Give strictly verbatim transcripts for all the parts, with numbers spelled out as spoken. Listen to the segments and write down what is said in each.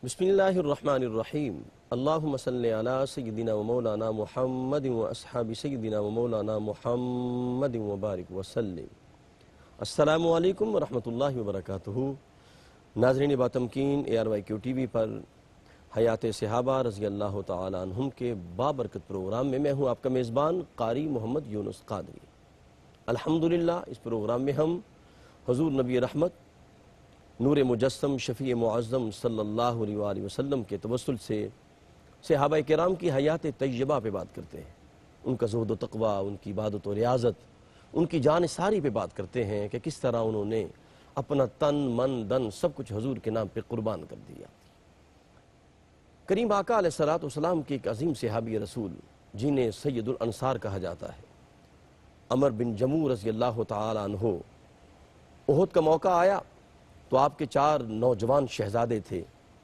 بسم اللہ الرحمن الرحیم اللہم صلی علی سیدنا و مولانا محمد و اصحاب سیدنا و مولانا محمد و بارک وسلم۔ السلام علیکم ورحمۃ اللہ وبرکاتہ۔ ناظرین با تمکین A R Y Q T V پر حیات صحابہ رضی اللہ تعالی عنہم کے بابرکت پروگرام میں میں ہوں آپ کا میزبان قاری محمد یونس قادری۔ الحمدللہ اس پروگرام میں ہم حضور نبی رحمت نور مجسم شفیع معظم صلی اللہ علیہ وآلہ وسلم کے توسل سے صحابہ کرام کی حیات طیبہ پہ بات کرتے ہیں، ان کا زہد و تقوی، ان کی عبادت و ریاضت، ان کی جان ساری پہ بات کرتے ہیں کہ کس طرح انہوں نے اپنا تن من دن سب کچھ حضور کے نام پہ قربان کر دیا۔ کریم آقا علیہ الصلوۃ والسلام کے ایک عظیم صحابی رسول جنہیں سید الانصار کہا جاتا ہے، عمر بن جموع رضی اللہ تعالی عنہ، احد کا موقع آیا تو آپ کے چار نوجوان شہزادے تھے،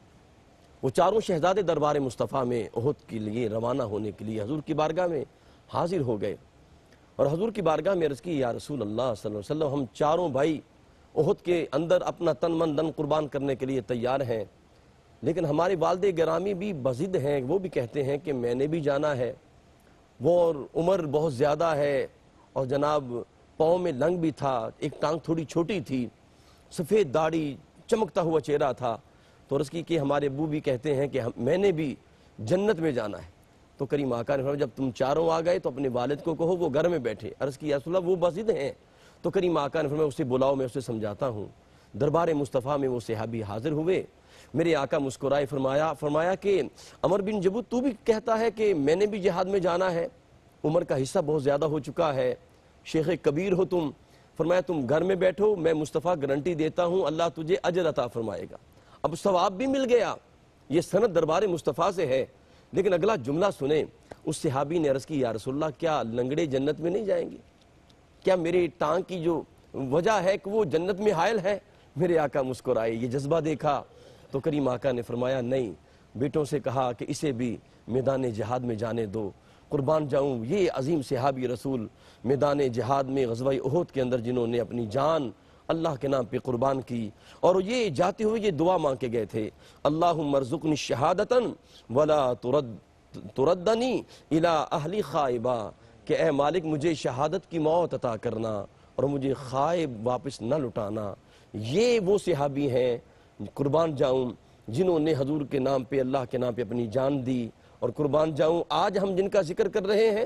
وہ چاروں شہزادے دربار مصطفیٰ میں احد کے لیے روانہ ہونے کے لیے حضور کی بارگاہ میں حاضر ہو گئے، اور حضور کی بارگاہ میں عرض کی یا رسول اللہ صلی اللہ علیہ وسلم، ہم چاروں بھائی احد کے اندر اپنا تن من دن قربان کرنے کے لیے تیار ہیں، لیکن ہمارے والد گرامی بھی بضد ہیں، وہ بھی کہتے ہیں کہ میں نے بھی جانا ہے، وہ اور عمر بہت زیادہ ہے، اور جناب پاؤں میں لنگ بھی تھا، ایک ٹانگ تھوڑی چھوٹی تھی، سفید داڑھی، چمکتا ہوا چہرہ تھا، تو عرض کی کہ ہمارے ابو بھی کہتے ہیں کہ میں نے بھی جنت میں جانا ہے۔ تو کریم آقا نے فرمایا جب تم چاروں آ گئے تو اپنے والد کو کہو وہ گھر میں بیٹھے۔ عرض کی یا رسول اللہ وہ بضد ہیں، تو کریم آقا نے فرمایا اسے بلاؤ، میں اسے سمجھاتا ہوں۔ دربار مصطفیٰ میں وہ صحابی حاضر ہوئے، میرے آقا مسکرائے، فرمایا فرمایا کہ عمر بن جموع تو بھی کہتا ہے کہ میں نے بھی جہاد میں جانا ہے، عمر کا حصہ بہت زیادہ ہو چکا ہے، شیخ کبیر ہو تم، فرمایا تم گھر میں بیٹھو، میں مصطفیٰ گارنٹی دیتا ہوں اللہ تجھے اجر عطا فرمائے گا۔ اب ثواب بھی مل گیا، یہ سند دربار مصطفیٰ سے ہے، لیکن اگلا جملہ سنیں، اس صحابی نے عرض کی یا رسول اللہ کیا لنگڑے جنت میں نہیں جائیں گے؟ کیا میرے ٹانگ کی جو وجہ ہے کہ وہ جنت میں حائل ہے؟ میرے آقا مسکرائے، یہ جذبہ دیکھا تو کریم آقا نے فرمایا نہیں، بیٹوں سے کہا کہ اسے بھی میدان جہاد میں جانے دو، قربان جاؤں۔ یہ عظیم صحابی رسول میدان جہاد میں غزوہ احد کے اندر جنہوں نے اپنی جان اللہ کے نام پہ قربان کی، اور یہ جاتے ہوئے یہ دعا مانگ کے گئے تھے، اللہم ارزقنی شہادتا ولا ترد تردنی الی اہلی خائبہ، کہ اے مالک مجھے شہادت کی موت عطا کرنا اور مجھے خائب واپس نہ لٹانا۔ یہ وہ صحابی ہیں قربان جاؤں جنہوں نے حضور کے نام پہ اللہ کے نام پہ اپنی جان دی، اور قربان جاؤں آج ہم جن کا ذکر کر رہے ہیں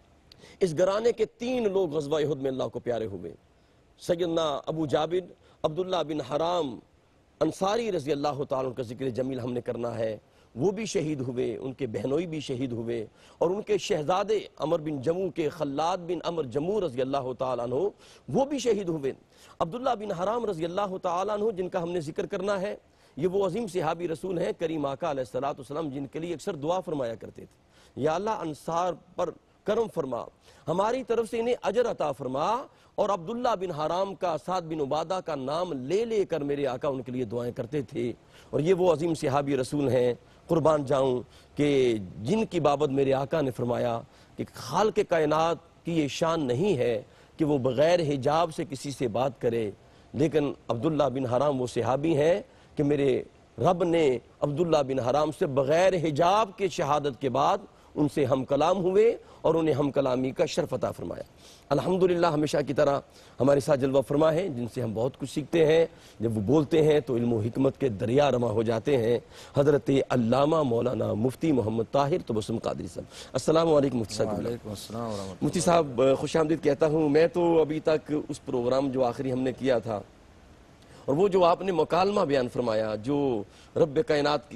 اس گھرانے کے تین لوگ غزوہ احد میں اللہ کو پیارے ہوئے، سیدنا ابو جابر عبداللہ بن حرام انصاری رضی اللہ تعالیٰ کا ذکر جمیل ہم نے کرنا ہے، وہ بھی شہید ہوئے، ان کے بہنوئی بھی شہید ہوئے، اور ان کے شہزادے عمر بن جموع کے خلاد بن عمر جموع رضی اللہ تعالیٰ عنہ وہ بھی شہید ہوئے۔ عبداللہ بن حرام رضی اللہ تعالیٰ عنہ جن کا ہم نے ذکر کرنا ہے، یہ وہ عظیم صحابی رسول ہیں کریم آقا علیہ الصلوۃ والسلام جن کے لیے اکثر دعا فرمایا کرتے تھے، یا اللہ انصار پر کرم فرما، ہماری طرف سے انہیں اجر عطا فرما، اور عبداللہ بن حرام کا، سعد بن عبادہ کا نام لے لے کر میرے آقا ان کے لیے دعائیں کرتے تھے۔ اور یہ وہ عظیم صحابی رسول ہیں قربان جاؤں کہ جن کی بابت میرے آقا نے فرمایا کہ خالق کائنات کی یہ شان نہیں ہے کہ وہ بغیر حجاب سے کسی سے بات کرے، لیکن عبداللہ بن حرام وہ صحابی ہیں کہ میرے رب نے عبداللہ بن حرام سے بغیر حجاب کے شہادت کے بعد ان سے ہم کلام ہوئے اور انہیں ہم کلامی کا شرف عطا فرمایا۔ الحمدللہ ہمیشہ کی طرح ہمارے ساتھ جلوہ فرما ہیں جن سے ہم بہت کچھ سیکھتے ہیں، جب وہ بولتے ہیں تو علم و حکمت کے دریا رواں ہو جاتے ہیں، حضرت علامہ مولانا مفتی محمد طاہر تبسم قادری صاحب۔ السلام علیکم مفتی صاحب۔ وعلیکم السلام ورحمۃ اللہ۔ مفتی صاحب خوش آمدید کہتا ہوں۔ میں تو ابھی تک اس پروگرام جو آخری ہم نے کیا تھا اور وہ جو آپ نے مکالمہ بیان فرمایا جو رب کائنات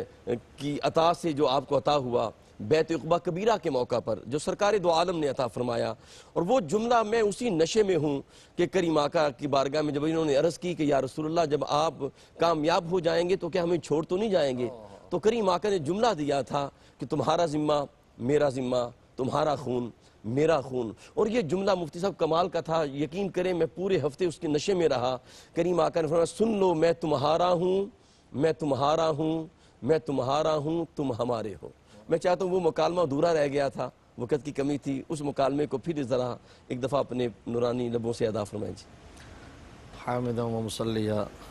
کی عطا سے جو آپ کو عطا ہوا بیت عقبہ کبیرہ کے موقع پر، جو سرکار دو عالم نے عطا فرمایا، اور وہ جملہ میں اسی نشے میں ہوں کہ کریم آقا کی بارگاہ میں جب انہوں نے عرض کی کہ یا رسول اللہ جب آپ کامیاب ہو جائیں گے تو کیا ہمیں چھوڑ تو نہیں جائیں گے؟ تو کریم آقا نے جملہ دیا تھا کہ تمہارا ذمہ میرا ذمہ، تمہارا خون میرا خون۔ اور یہ جملہ مفتی صاحب کمال کا تھا، یقین کریں میں پورے ہفتے اس کے نشے میں رہا۔ کریم آقا نے فرمایا سن لو میں تمہارا ہوں، میں تمہارا ہوں، میں تمہارا ہوں، تم ہمارے ہو۔ میں چاہتا ہوں وہ مکالمہ ادھورا رہ گیا تھا، وقت کی کمی تھی، اس مکالمے کو پھر ذرا ایک دفعہ اپنے نورانی لبوں سے ادا فرمائیں جی۔ حامدہ و مصلیہ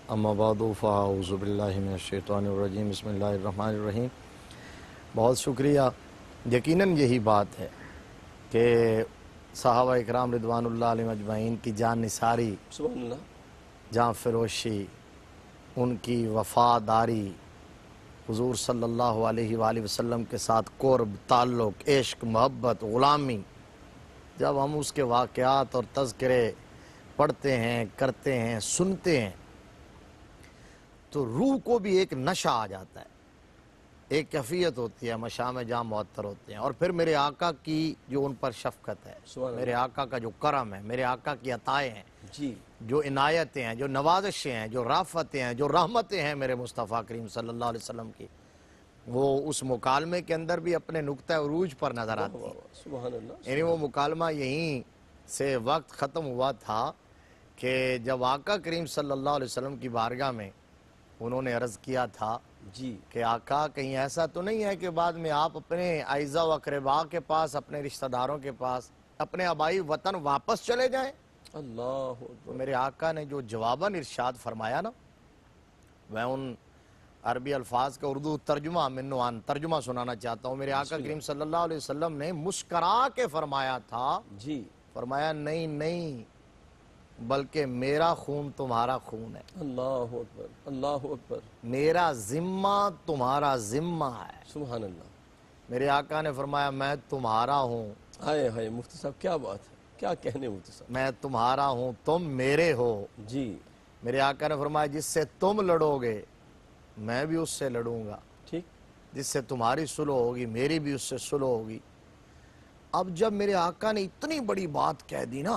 اما بعد فاعوذ باللہ من الشیطان الرجیم بسم اللہ الرحمن الرحیم. بہت شکریہ. یقیناً یہی بات ہے کہ صحابہ اکرام رضوان اللہ علیہم اجمعین کی جان نثاری، سبحان اللہ، جان فروشی، ان کی وفاداری، حضور صلی اللہ علیہ وآلہ وسلم کے ساتھ قرب، تعلق، عشق، محبت، غلامی، جب ہم اس کے واقعات اور تذکرے پڑھتے ہیں، کرتے ہیں، سنتے ہیں تو روح کو بھی ایک نشہ آ جاتا ہے، ایک کیفیت ہوتی ہے، مشام جام معطر ہوتے ہیں. اور پھر میرے آقا کی جو ان پر شفقت ہے، میرے آقا کا جو کرم ہے، میرے آقا کی عطائیں ہیں، جی جو عنایتیں ہیں، جو نوازشیں ہیں، جو رافتیں ہیں، جو رحمتیں ہیں میرے مصطفیٰ کریم صلی اللہ علیہ وسلم کی، وہ اس مکالمے کے اندر بھی اپنے نقطہ عروج پر نظر آتی ہیں. سبحان اللہ. یعنی وہ مکالمہ یہیں سے وقت ختم ہوا تھا کہ جب آقا کریم صلی اللہ علیہ وسلم کی بارگاہ میں انہوں نے عرض کیا تھا جی کہ آقا کہیں ایسا تو نہیں ہے کہ بعد میں آپ اپنے اعزا و اقربا کے پاس، اپنے رشتہ داروں کے پاس، اپنے آبائی وطن واپس چلے جائیں؟ اللہ تو میرے آقا نے جو جواباً ارشاد فرمایا نا، میں ان عربی الفاظ کا اردو ترجمہ منوان ترجمہ سنانا چاہتا ہوں. میرے آقا کریم صلی اللہ علیہ وسلم نے مسکرا کے فرمایا تھا، جی فرمایا نہیں نہیں بلکہ میرا خون تمہارا خون ہے، اللہ اکبر، اللہ اکبر، میرا ذمہ تمہارا ذمہ ہے. سبحان اللہ. میرے آقا نے فرمایا میں تمہارا ہوں، ہائے ہائے مفتی صاحب کیا بات ہے، کیا کہنے مفتی صاحب. میں تمہارا ہوں، تم میرے ہو. جی میرے آقا نے فرمایا جس سے تم لڑو گے میں بھی اس سے لڑوں گا، ٹھیک، جس سے تمہاری صلح ہوگی میری بھی اس سے صلح ہوگی. اب جب میرے آقا نے اتنی بڑی بات کہہ دی نا،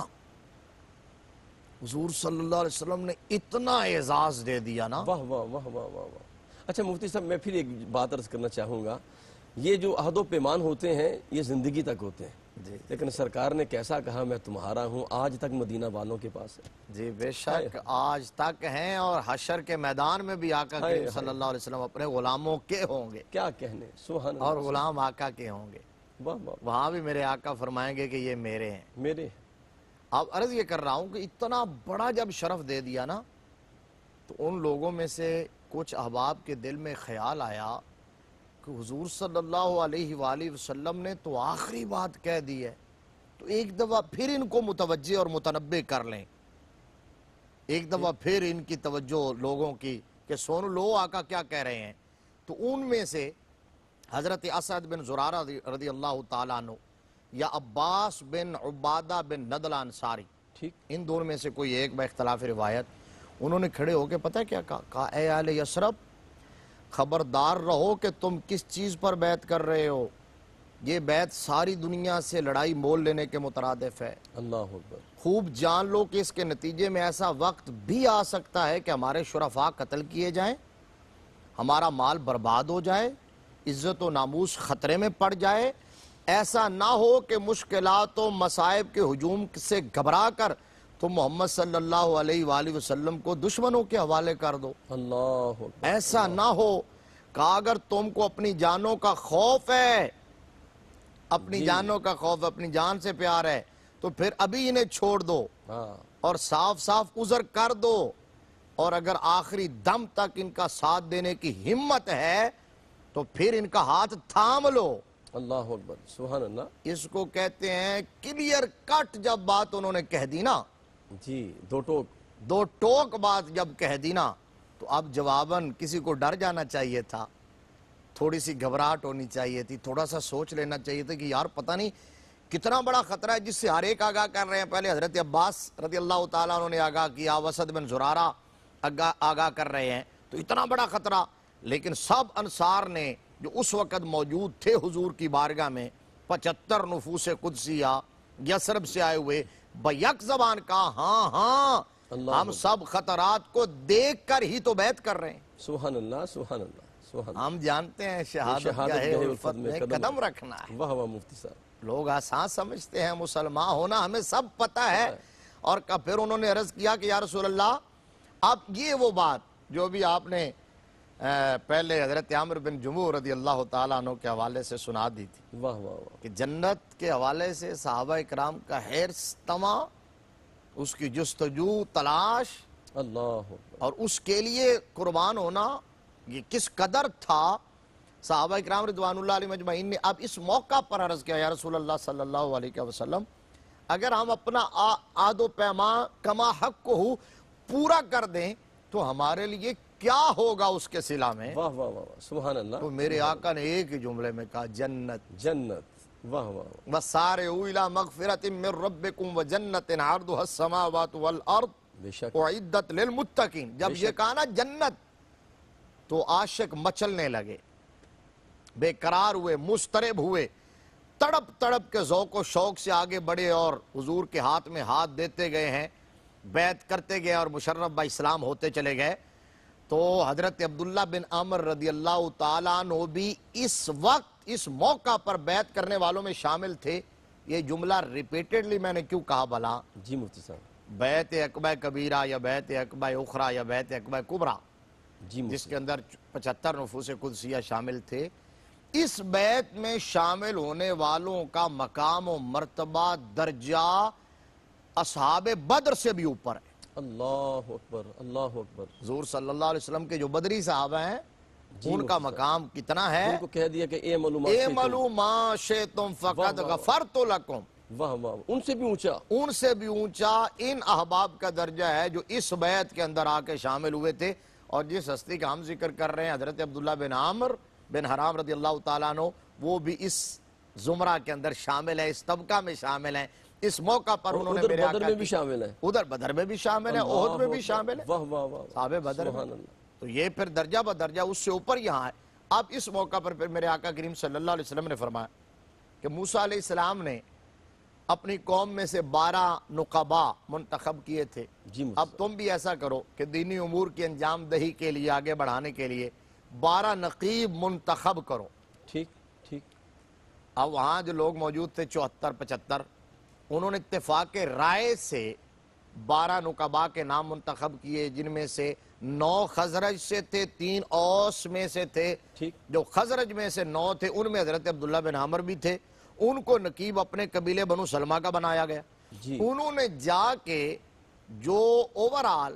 حضور صلی اللہ علیہ وسلم نے اتنا اعزاز دے دیا نا. واہ واہ واہ واہ واہ واہ. اچھا مفتی صاحب میں پھر ایک بات عرض کرنا چاہوں گا، یہ جو عہد و پیمان ہوتے ہیں یہ زندگی تک ہوتے ہیں، جی لیکن سرکار نے کیسا کہا میں تمہارا ہوں، آج تک مدینہ والوں کے پاس ہے. جی بے شک آج تک ہیں، اور حشر کے میدان میں بھی آقا کریم صلی اللہ علیہ وسلم اپنے غلاموں کے ہوں گے، کیا کہنے، سبحان اللہ. اور غلام آقا کے ہوں گے. واہ واہ، وہاں بھی میرے آقا فرمائیں گے کہ یہ میرے ہیں. میرے اب عرض یہ کر رہا ہوں کہ اتنا بڑا جب شرف دے دیا نا، تو ان لوگوں میں سے کچھ احباب کے دل میں خیال آیا کہ حضور صلی اللہ علیہ وآلہ وسلم نے تو آخری بات کہہ دی ہے، تو ایک دفعہ پھر ان کو متوجہ اور متنبع کر لیں، ایک دفعہ پھر ان کی توجہ لوگوں کی کہ سن لو آقا کیا کہہ رہے ہیں. تو ان میں سے حضرت اسد بن زرارہ رضی اللہ تعالیٰ عنہ یا عباس بن عبادہ بن ندل انصاری، ٹھیک، ان دونوں میں سے کوئی ایک با اختلاف روایت، انہوں نے کھڑے ہو کے پتہ کیا کہا کہا اے اہل یثرب خبردار رہو کہ تم کس چیز پر بیعت کر رہے ہو. یہ بیعت ساری دنیا سے لڑائی مول لینے کے مترادف ہے. اللہ اکبر. خوب جان لو کہ اس کے نتیجے میں ایسا وقت بھی آ سکتا ہے کہ ہمارے شرفاء قتل کیے جائیں، ہمارا مال برباد ہو جائے، عزت و ناموس خطرے میں پڑ جائے. ایسا نہ ہو کہ مشکلات و مصائب کے ہجوم سے گھبرا کر تم محمد صلی اللہ علیہ وآلہ وسلم کو دشمنوں کے حوالے کر دو. اللہ اکبر. ایسا نہ ہو کہ اگر تم کو اپنی جانوں کا خوف ہے، اپنی جی. جانوں کا خوف، اپنی جان سے پیار ہے، تو پھر ابھی انہیں چھوڑ دو ہاں اور صاف صاف عذر کر دو. اور اگر آخری دم تک ان کا ساتھ دینے کی ہمت ہے تو پھر ان کا ہاتھ تھام لو. اللہ اکبر، سبحان اللہ. اس کو کہتے ہیں کلیئر کٹ. جب بات انہوں نے کہہ دی نا، جی دو ٹوک، دو ٹوک بات جب کہہ دی نا، تو اب جواباً کسی کو ڈر جانا چاہیے تھا، تھوڑی سی گھبراہٹ ہونی چاہیے تھی، تھوڑا سا سوچ لینا چاہیے تھا کہ یار پتہ نہیں کتنا بڑا خطرہ ہے جس سے ہر ایک آگاہ کر رہے ہیں. پہلے حضرت عباس رضی اللہ تعالیٰ انہوں نے آگاہ کیا، اسد بن زرارہ آگاہ کر رہے ہیں، تو اتنا بڑا خطرہ. لیکن سب انصار نے جو اس وقت موجود تھے حضور کی بارگاہ میں، پچہتر نفوس قدسیہ یثرب سے آئے ہوئے، بیک زبان کہا ہاں ہاں ہم سب خطرات کو دیکھ کر ہی تو بیعت کر رہے ہیں. سبحان اللہ، سبحان اللہ، سبحان اللہ. ہم جانتے ہیں شہادت گاہ الفت میں قدم رکھنا ہے. واہ واہ مفتی صاحب. لوگ آسان سمجھتے ہیں مسلمان ہونا، ہمیں سب پتہ ہے. اور پھر انہوں نے عرض کیا کہ یا رسول اللہ، اب یہ وہ بات جو بھی آپ نے پہلے حضرت عامر بن جموع رضی اللہ تعالیٰ عنہ کے حوالے سے سنا دی تھی، واہ واہ واہ. کہ جنت کے حوالے سے صحابہ اکرام کا حرص، طمع، اس کی جستجو، تلاش، اللہ اور اس کے لیے قربان ہونا یہ کس قدر تھا. صحابہ اکرام رضوان اللہ علیہ مجمعین نے اب اس موقع پر عرض کیا یا رسول اللہ صلی اللہ علیہ وسلم اگر ہم اپنا عہد و پیمان کما حق کو ہو پورا کر دیں تو ہمارے لیے کیا ہوگا اس کے صلہ میں. واہ واہ واہ سبحان اللہ. تو میرے آقا نے ایک ہی جملے میں کہا جنت. جنت. واہ واہ. وَسَارِعُوا إِلَىٰ مَغْفِرَةٍ مِّن رَّبِّكُمْ وَجَنَّةٍ عَرْضُهَا السَّمَاوَاتُ وَالْأَرْضُ بے شک اُعِدَّتْ لِلْمُتَّقِينَ. جب یہ کہا نا جنت تو عاشق مچلنے لگے، بے قرار ہوئے، مضطرب ہوئے، تڑپ تڑپ کے ذوق و شوق سے آگے بڑھے اور حضور کے ہاتھ میں ہاتھ دیتے گئے ہیں، بیعت کرتے گئے اور مشرف با اسلام ہوتے چلے گئے. تو حضرت عبداللہ بن عمر رضی اللہ تعالیٰ عنہ بھی اس وقت اس موقع پر بیعت کرنے والوں میں شامل تھے. یہ جملہ ریپیٹڈلی میں نے کیوں کہا بھلا؟ جی مفتی صاحب. بیعت عقبہ کبیرہ یا بیعت عقبہ اخرى یا بیعت عقبہ کبریٰ جی جس کے اندر پچہتر نفوس قدسیہ شامل تھے، اس بیعت میں شامل ہونے والوں کا مقام و مرتبہ درجہ اصحاب بدر سے بھی اوپر ہے. اللہ اکبر اللہ اکبر. حضور صلی اللہ علیہ وسلم کے جو بدری صحابہ ہیں ان کا مقام کتنا ہے؟ ان کو کہہ دیا کہ اے اعملوا ما شئتم فقد غفرت لکم. واہ واہ. ان سے بھی اونچا ان سے بھی اونچا ان احباب کا درجہ ہے جو اس بیعت کے اندر آ کے شامل ہوئے تھے. اور جس ہستی کا ہم ذکر کر رہے ہیں حضرت عبداللہ بن عامر بن حرام رضی اللہ تعالیٰ عنہ، وہ بھی اس زمرہ کے اندر شامل ہے، اس طبقہ میں شامل ہیں. اس موقع پر انہوں نے میرے بدر میں بھی شامل ہیں، ادھر بدر میں بھی شامل ہیں، احد میں بھی شامل ہیں، واہ واہ واہ. صحابہ بدر میں. تو یہ پھر درجہ بدرجہ اس سے اوپر یہاں ہے. اب اس موقع پر پھر میرے آقا کریم صلی اللہ علیہ وسلم نے فرمایا کہ موسیٰ علیہ السلام نے اپنی قوم میں سے بارہ نقبا منتخب کیے تھے. اب تم بھی ایسا کرو کہ دینی امور کی انجام دہی کے لیے آگے بڑھانے کے لیے بارہ نقیب منتخب کرو. ٹھیک ٹھیک. اب وہاں جو لوگ موجود تھے چوہتر پچہتر، انہوں نے اتفاق رائے سے بارہ نقبا کے نام منتخب کیے، جن میں سے نو خزرج سے تھے، تین اوس میں سے تھے. جو خزرج میں سے نو تھے ان میں حضرت عبداللہ بن عمر بھی تھے. ان کو نقیب اپنے قبیلے بنو سلمہ کا بنایا گیا. انہوں نے جا کے جو اوورال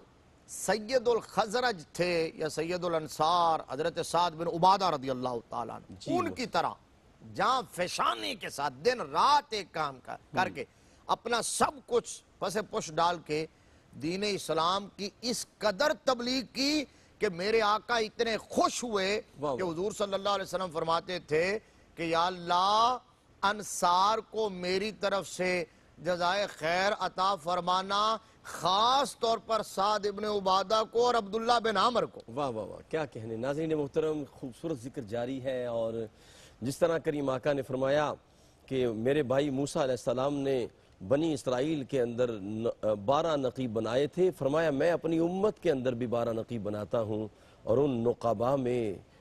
سید الخزرج تھے یا سید الانصار حضرت سعد بن عبادہ رضی اللہ تعالیٰ عنہ، ان کی طرح جہاں فیشانی کے ساتھ دن رات ایک کام کر کے اپنا سب کچھ پس پش ڈال کے دین اسلام کی اس قدر تبلیغ کی کہ میرے آقا اتنے خوش ہوئے کہ حضور صلی اللہ علیہ وسلم فرماتے تھے کہ یا اللہ انصار کو میری طرف سے جزائے خیر عطا فرمانا، خاص طور پر سعد ابن عبادہ کو اور عبداللہ بن عامر کو. واہ واہ واہ کیا کہنے. ناظرین محترم خوبصورت ذکر جاری ہے. اور جس طرح کریم آقا نے فرمایا کہ میرے بھائی موسیٰ علیہ السلام نے بنی اسرائیل کے اندر بارہ نقیب بنائے تھے، فرمایا میں اپنی امت کے اندر بھی بارہ نقیب بناتا ہوں. اور ان نقبا میں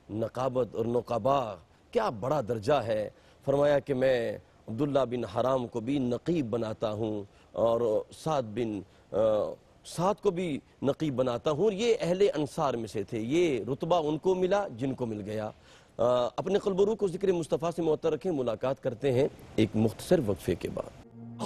نقابت اور نقبا کیا بڑا درجہ ہے. فرمایا کہ میں عبداللہ بن حرام کو بھی نقیب بناتا ہوں اور سعد بن سعد کو بھی نقیب بناتا ہوں. یہ اہل انصار میں سے تھے. یہ رتبہ ان کو ملا جن کو مل گیا. اپنے قلب و روح کو ذکر مصطفیٰ سے معطر رکھیں. ملاقات کرتے ہیں ایک مختصر وقفے کے بعد.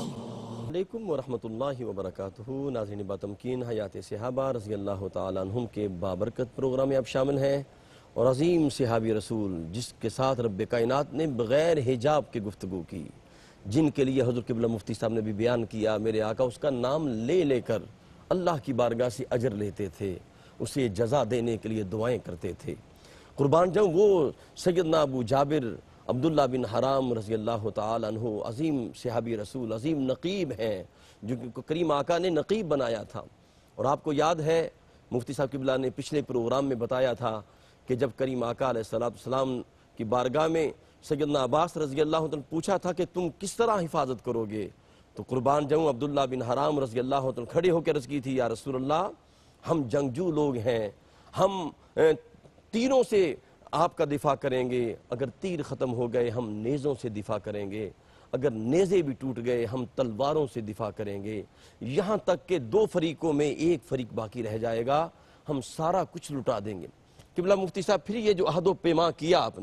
علیکم ورحمۃ اللہ وبرکاتہ. ناظرین باتمکین حیات صحابہ رضی اللہ تعالیٰ عنہم کے بابرکت پروگرام میں آپ شامل ہیں. اور عظیم صحابی رسول جس کے ساتھ رب کائنات نے بغیر حجاب کے گفتگو کی، جن کے لیے حضرت قبلہ مفتی صاحب نے بھی بیان کیا، میرے آقا اس کا نام لے لے کر اللہ کی بارگاہ سے اجر لیتے تھے، اسے جزا دینے کے لیے دعائیں کرتے تھے. قربان جاؤں وہ سیدنا ابو جابر عبداللہ بن حرام رضی اللہ تعالی عنہ عظیم صحابی رسول، عظیم نقیب ہیں، جو کہ کریم آقا نے نقیب بنایا تھا. اور آپ کو یاد ہے مفتی صاحب قبلہ نے پچھلے پروگرام میں بتایا تھا کہ جب کریم آقا علیہ السلام کی بارگاہ میں سیدنا عباس رضی اللہ عنہ پوچھا تھا کہ تم کس طرح حفاظت کرو گے، تو قربان جاؤں عبداللہ بن حرام رضی اللہ عنہ کھڑے ہو کے عرض کی تھی یا رسول اللہ ہم جنگجو لوگ ہیں، ہم تیروں سے آپ کا دفاع کریں گے، اگر تیر ختم ہو گئے ہم نیزوں سے دفاع کریں گے، اگر نیزے بھی ٹوٹ گئے ہم تلواروں سے دفاع کریں گے، یہاں تک کہ دو فریقوں میں ایک فریق باقی رہ جائے گا ہم سارا کچھ لٹا دیں گے. قبلہ مفتی صاحب پھر یہ جو عہد و پیمان کیا آپ نے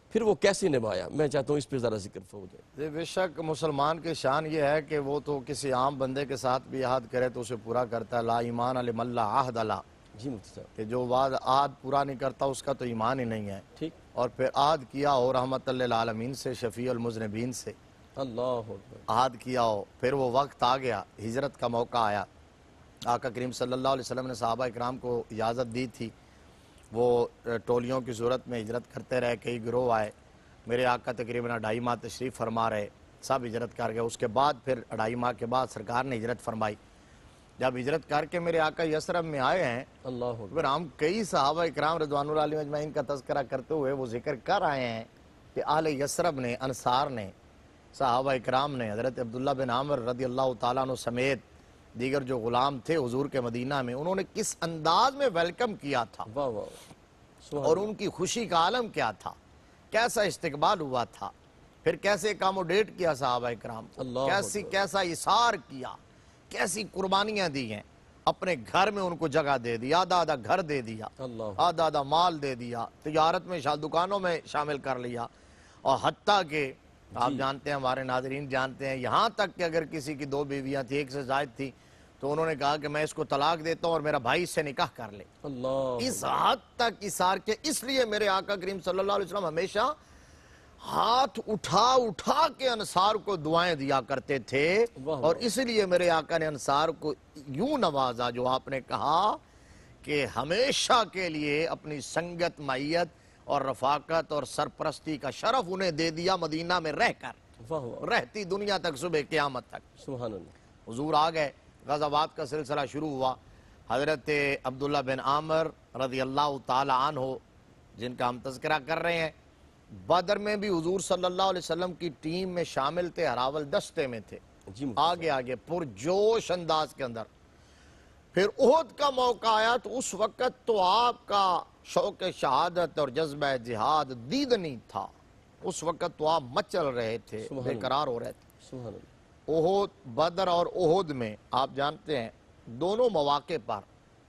پھر وہ کیسے نبھایا؟ میں چاہتا ہوں اس پہ ذرا ذکر ہو جائے۔ بے شک مسلمان کی شان یہ ہے کہ وہ تو کسی عام بندے کے ساتھ بھی عہد کرے تو اسے پورا کرتا ہے۔ لا ایمان لمن لا عہد لا، جی مفتی صاحب، کہ جو وعد عہد پورا نہیں کرتا اس کا تو ایمان ہی نہیں ہے۔ ٹھیک، اور پھر عہد کیا ہو رحمت للعالمین سے، شفیع المذنبین سے اللہ اکبر، عہد کیا ہو، پھر وہ وقت آ گیا، ہجرت کا موقع آیا، آقا کریم صلی اللہ علیہ وسلم نے صحابہ اکرام کو اجازت دی تھی، وہ ٹولیوں کی صورت میں ہجرت کرتے رہے، کئی گروہ آئے، میرے آقا تقریباً اڑھائی ماہ تشریف فرما رہے، سب ہجرت کر گئے۔ اس کے بعد پھر اڑھائی ماہ کے بعد سرکار نے ہجرت فرمائی۔ جب ہجرت کر کے میرے آقا یثرب میں آئے ہیں، اللہ اکبر، پھر ہم کئی صحابہ اکرام رضوان اللہ علیہم اجمعین کا تذکرہ کرتے ہوئے وہ ذکر کر آئے ہیں کہ اہل یثرب نے، انصار نے، صحابہ اکرام نے حضرت عبداللہ بن عامر رضی اللہ تعالیٰ عنہ سمیت دیگر جو غلام تھے حضور کے مدینہ میں، انہوں نے کس انداز میں ویلکم کیا تھا، واہ واہ، سبحان اور اللہ، ان کی خوشی کا عالم کیا تھا، کیسا استقبال ہوا تھا، پھر کیسے اکاموڈیٹ کیا صحابہ اکرام کو، اللہ کیسی اکبر، کیسا اثار کیا، کیسی قربانیاں دی ہیں، اپنے گھر میں ان کو جگہ دے دیا، آدھا آدھا گھر دے دیا، اللہ آدھا آدھا مال دے دیا، تجارت میں شا- دکانوں میں شامل کر لیا، اور حتیٰ کہ آپ جانتے ہیں، ہمارے ناظرین جانتے ہیں، یہاں تک کہ اگر کسی کی دو بیویاں تھیں، ایک سے زائد تھی، تو انہوں نے کہا کہ میں اس کو طلاق دیتا ہوں اور میرا بھائی اس سے نکاح کر لے۔ اللہ اس حد تک اثار کے، اس لیے میرے آقا کریم صلی اللہ علیہ وسلم ہمیشہ ہاتھ اٹھا اٹھا کے انصار کو دعائیں دیا کرتے تھے، واہ اور واہ، اس لیے میرے آقا نے انصار کو یوں نوازا جو آپ نے کہا کہ ہمیشہ کے لیے اپنی سنگت، معیت اور رفاقت اور سرپرستی کا شرف انہیں دے دیا مدینہ میں رہ کر، واہ واہ، رہتی دنیا تک، صبح قیامت تک۔ سبحان اللہ، حضور آ گئے، غزوات کا سلسلہ شروع ہوا، حضرت عبداللہ بن عامر رضی اللہ تعالی عنہ جن کا ہم تذکرہ کر رہے ہیں، بدر میں بھی حضور صلی اللہ علیہ وسلم کی ٹیم میں شامل تھے، ہراول دستے میں تھے، جی مفتی آگے آگے پرجوش انداز کے اندر۔ پھر احد کا موقع آیا تو اس وقت تو آپ کا شوق شہادت اور جذبہ جہاد دید نہیں تھا، اس وقت تو آپ مچل رہے تھے، سبحان بے اللہ، قرار ہو رہے تھے۔ سبحان اللہ، احد، بدر اور احد میں آپ جانتے ہیں دونوں مواقع پر